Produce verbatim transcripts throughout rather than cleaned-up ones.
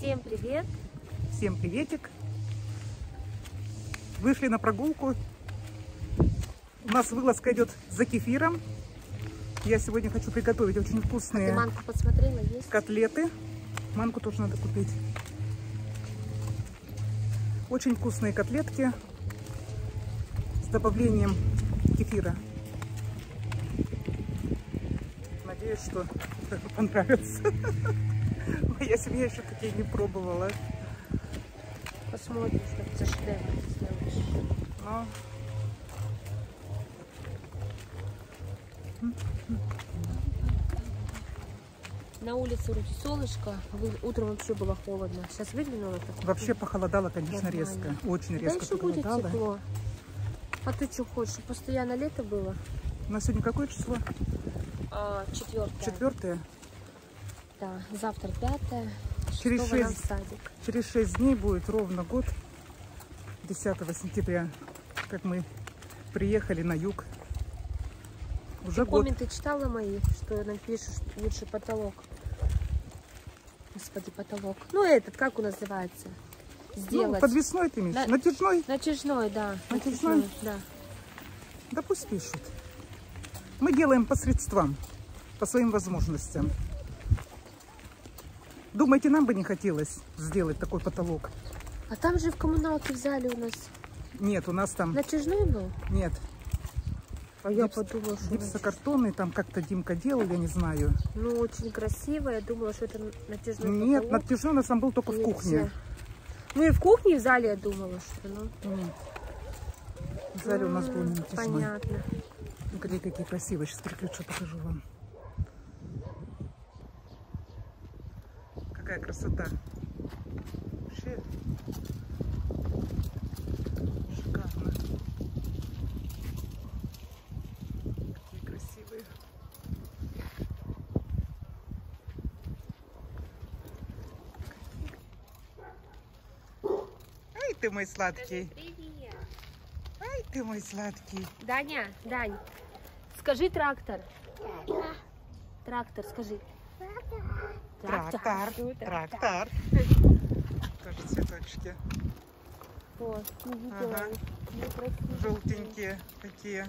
Всем привет! Всем приветик! Вышли на прогулку. У нас вылазка идет за кефиром. Я сегодня хочу приготовить очень вкусные а ты манку посмотрела, есть? котлеты. Манку тоже надо купить. Очень вкусные котлетки с добавлением кефира. Надеюсь, что понравится. Моя семья еще такие не пробовала. Посмотрим, что это за шедевр ты сделаешь. Но... На улице вроде солнышко, утром вообще было холодно. Сейчас выглянуло так. Вообще похолодало, конечно, нормально. резко. Очень Да резко еще будет похолодало. тепло. А ты что хочешь, чтобы постоянно лето было? У нас сегодня какое число? А, четвертое. Четвертое. Да, завтра пятое. Через шестого нам шесть, садик. через шесть дней будет ровно год. десятого сентября, как мы приехали на юг. Уже Ты год. комменты читала мои, что нам пишут, что лучше потолок. Господи, потолок. Ну этот, как он называется? Сделать. Ну, подвесной ты имеешь? На- Натяжной? Натяжной, да. Натяжной? Натяжной, да. Да пусть пишут. Мы делаем по средствам, по своим возможностям. Думаете, нам бы не хотелось сделать такой потолок? А там же в коммуналке взяли у нас. Нет, у нас там... Натяжной был? Нет. А я Гипс- подумала, что... Гипсокартонный, там как-то Димка делал, я не знаю. Ну, очень красиво. Я думала, что это натяжной Нет, потолок. натяжной у нас там был только в Нельзя. кухне. Ну и в кухне в зале я думала, что ну. Нет. В зале у нас был не натяжной. Понятно. Ну, какие, какие красивые. Сейчас переключу, покажу вам. Какая красота. Вообще шикарно. Какие красивые. Ай, ты мой сладкий. Привет. Ай, ты мой сладкий. Даня, Дань, скажи трактор. Трактор, скажи. Трактор. Ну, Трактор. Тоже цветочки. Вот, не видела. Ага. Ну, красивые. Желтенькие какие.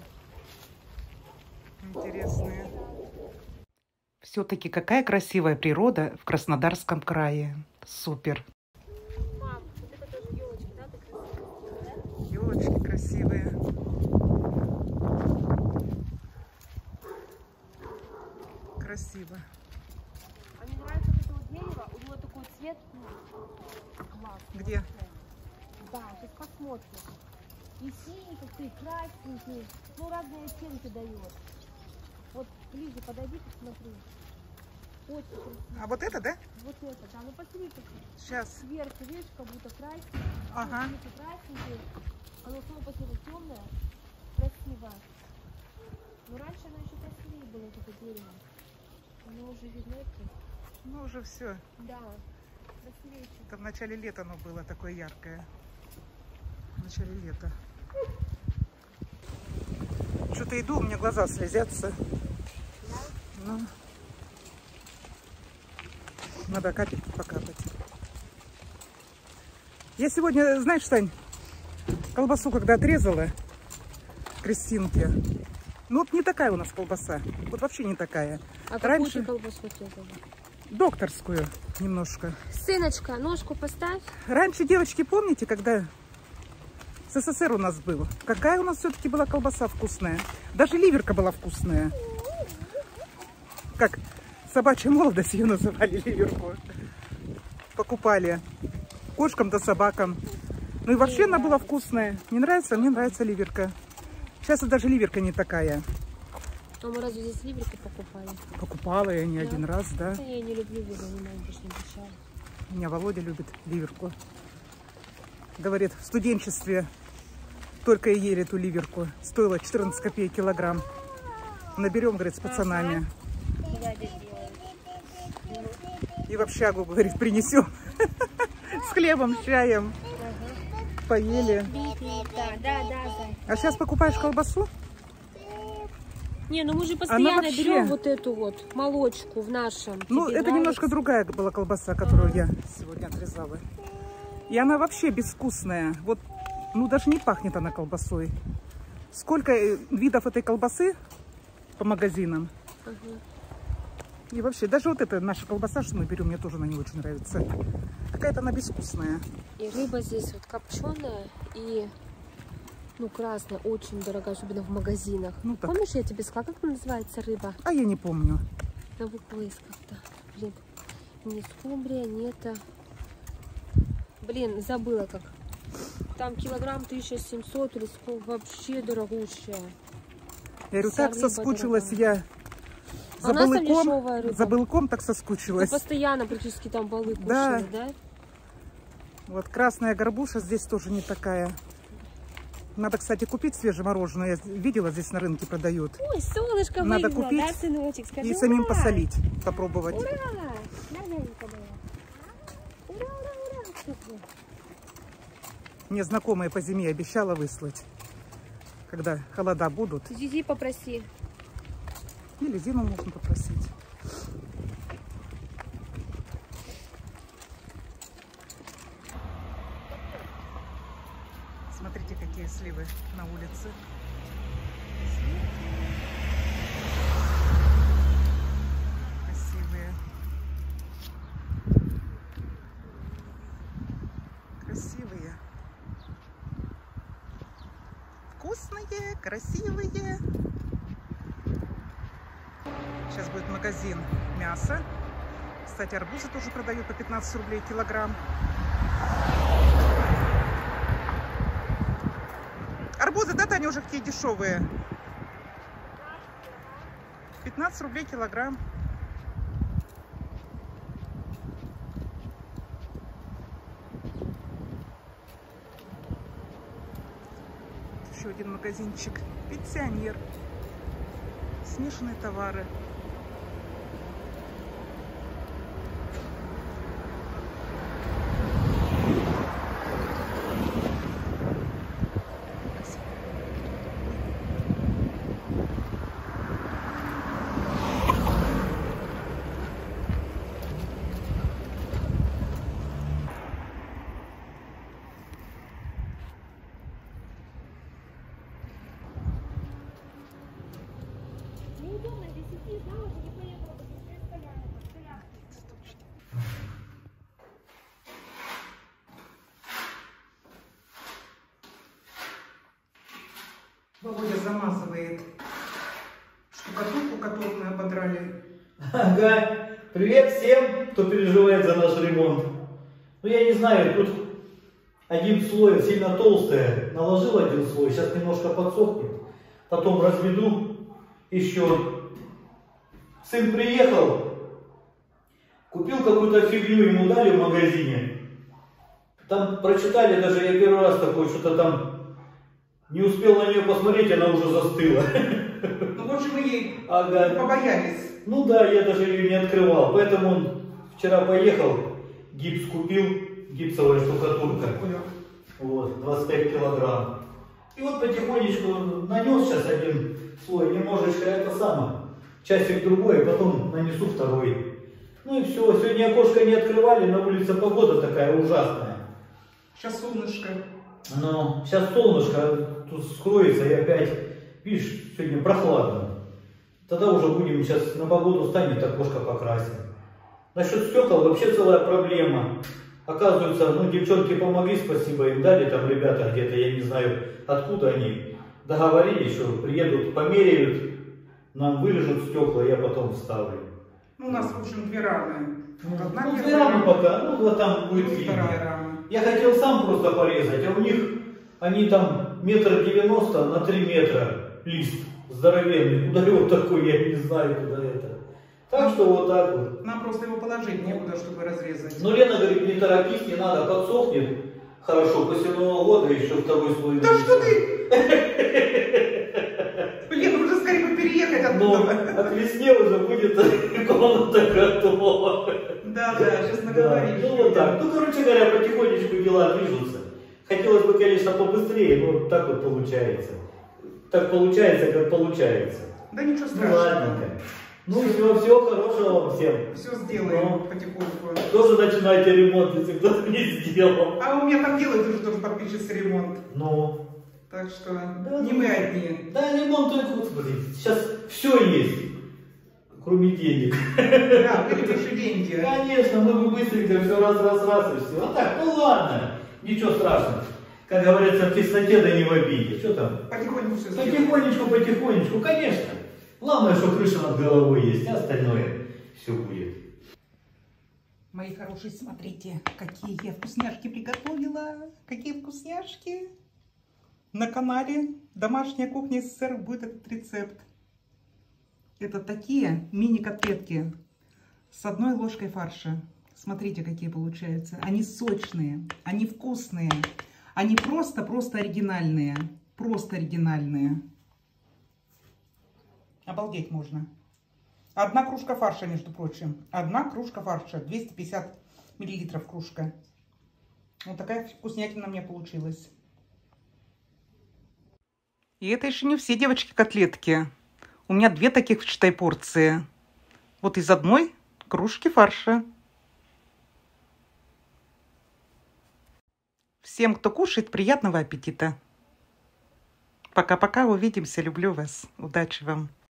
Интересные. Все-таки какая красивая природа в Краснодарском крае. Супер. Мам, вот это тоже елочки, да, так красиво, да? Елочки красивые. Красиво. А мне нравится вот это вот дерево, у него такой цвет, ну, классный. Где? Да, сейчас посмотрим. И синенький, и красненький, ну разные оттенки дает. Вот ближе подойди, посмотри. Очень красиво. А вот это, да? Вот это, да, ну посмотри, как Сейчас. сверху, видишь, как будто красненький, Ага. снизу красненький, оно само по себе темное, красиво. Но раньше оно еще красивее было, вот это дерево. Оно уже видно, это. Ну, уже все. Да, красивее. чем- Это в начале лета оно было такое яркое. В начале лета. Что-то иду, у меня глаза слезятся. Ну, надо капельки покапать. Я сегодня, знаешь, Тань, колбасу когда отрезала, Кристинке, ну вот не такая у нас колбаса. Вот вообще не такая. А какую Раньше ты колбасу отрезала? докторскую немножко. Сыночка, ножку поставь. Раньше, девочки, помните, когда СССР у нас был? Какая у нас все-таки была колбаса вкусная. Даже ливерка была вкусная. Как собачья молодость ее называли, ливерку. Покупали кошкам да собакам. Ну и вообще она была вкусная. Не нравится? Мне нравится ливерка. Сейчас даже ливерка не такая. А мы разве здесь ливерки покупали? Покупала я не Да? один раз, да. Да я не люблю ливер, не могу, больше не обещала. Меня Володя любит ливерку. Говорит, в студенчестве только и ели эту ливерку. Стоила четырнадцать копеек килограмм. Наберем, говорит, с пацанами. И в общагу, говорит, принесем. С хлебом, с чаем. Поели. Да, да, да, да. А сейчас покупаешь колбасу? Не, ну мы же постоянно вообще... берем вот эту вот молочку в нашем. Ну, Тебе это нравится? немножко другая была колбаса, которую Ага. я сегодня отрезала. И она вообще безвкусная. Вот, ну, даже не пахнет она колбасой. Сколько видов этой колбасы по магазинам. Ага. И вообще, даже вот эта наша колбаса, что мы берем, мне тоже она не очень нравится. Какая-то она безвкусная. И рыба здесь вот копченая и, ну, красная, очень дорогая, особенно в магазинах. Ну, так. Помнишь, я тебе сказала, как называется рыба? А я не помню. На букву «С» как-то. Блин, не скумбрия, не это. Блин, забыла как. Там килограмм тысяча семьсот или сколько, вообще дорогущая. Я говорю, Вся так рыба соскучилась дорогая. я А за у нас там дешевая балыком. рыба. За балыком так Ты соскучилась. постоянно практически там балык Да. кушали, да? Вот красная горбуша здесь тоже не такая. Надо, кстати, купить свежемороженое. Я видела, здесь на рынке продают. Ой, солнышко Надо выглянуло, купить да, сыночек? Скажи, И самим ура! посолить, попробовать. Ура! На, нянька моя. Ура, ура, ура! Что-то. Мне знакомая по зиме обещала выслать, когда холода будут. Зизи попроси. Или Зину можно попросить. Смотрите, какие сливы на улице. Красивые. Красивые. Вкусные, красивые. Сейчас будет магазин мяса. Кстати, арбузы тоже продают по пятнадцать рублей килограмм. Арбузы, да, Таня, уже какие дешевые? пятнадцать рублей килограмм. Еще один магазинчик. Пенсионер. Смешанные товары. Неудобно здесь идти, да, уже не поехала бы здесь стояла, стояла. Володя замазывает штукатурку, которую мы ободрали. Ага. Привет всем, кто переживает за наш ремонт. Ну я не знаю, тут один слой сильно толстый. Наложил один слой, сейчас немножко подсохнет. Потом разведу еще. Сын приехал, купил какую-то фигню, ему дали в магазине. Там прочитали, даже я первый раз такой, что-то там не успел на нее посмотреть, она уже застыла. Ну вот же мы ей Ага. побоялись. Ну да, я даже ее не открывал, поэтому он вчера поехал, гипс купил, гипсовая штукатурка, вот, двадцать пять килограмм. И вот потихонечку нанес сейчас один слой, немножечко это самое, часик другой, потом нанесу второй. Ну и все, сегодня окошко не открывали, на улице погода такая ужасная. Сейчас солнышко. Но сейчас солнышко тут скроется и опять, видишь, сегодня прохладно. Тогда уже будем, сейчас на погоду станет, окошко покрасим. Насчет стекол вообще целая проблема. Оказывается, ну девчонки помогли, спасибо им, дали там ребята где-то, я не знаю откуда они. Договорились, что приедут, померяют, нам вырежут стекла, я потом вставлю. Ну, у нас, в общем, две рамы. Вот одна Ну, первая две рамы пока, ну вот там будет и видно. вторая рама. Я хотел сам просто порезать, а у них они там метр девяносто на три метра лист здоровенный. Куда его такой, я не знаю, куда это. Так что вот так вот. Нам просто его положить некуда, чтобы разрезать. Но Лена говорит, не торопись, не надо, подсохнет. Хорошо, после Нового года еще второй слой. Да что ты? Блин, уже скорее бы переехать Но оттуда. от весне уже будет комната готова. Да, да, сейчас Да, наговоришь. ну вот так. Ну, короче говоря, потихонечку дела движутся. Хотелось бы, конечно, побыстрее, но так вот получается. Так получается, как получается. Да ничего Ну страшного. ладненько. Ну все, всего хорошего вам всем. Все сделаем Ну. потихоньку. Тоже начинайте ремонт, если кто-то не сделал. А у меня там делают уже тоже подписчицы ремонт. Ну. Так что Да, не ну, мы одни. Да, ремонт только, вот смотрите, сейчас все есть, кроме денег. Да, были бы еще деньги. Конечно, мы бы быстренько все раз, раз, раз и все. А так, ну ладно, ничего страшного. Как говорится, в тесноте да не в обиде. Что там? Потихоньку все сделаем. Потихонечку, потихонечку, конечно. Главное, что крыша над головой есть, а остальное все будет. Мои хорошие, смотрите, какие я вкусняшки приготовила. Какие вкусняшки. На канале «Домашняя кухня СССР» будет этот рецепт. Это такие мини-котлетки с одной ложкой фарша. Смотрите, какие получаются. Они сочные, они вкусные. Они просто-просто оригинальные. Просто оригинальные. Обалдеть можно. Одна кружка фарша, между прочим. Одна кружка фарша. двести пятьдесят миллилитров кружка. Вот такая вкуснятина у меня получилась. И это еще не все, девочки, котлетки. У меня две таких, считай, порции. Вот из одной кружки фарша. Всем, кто кушает, приятного аппетита. Пока-пока, увидимся. Люблю вас. Удачи вам.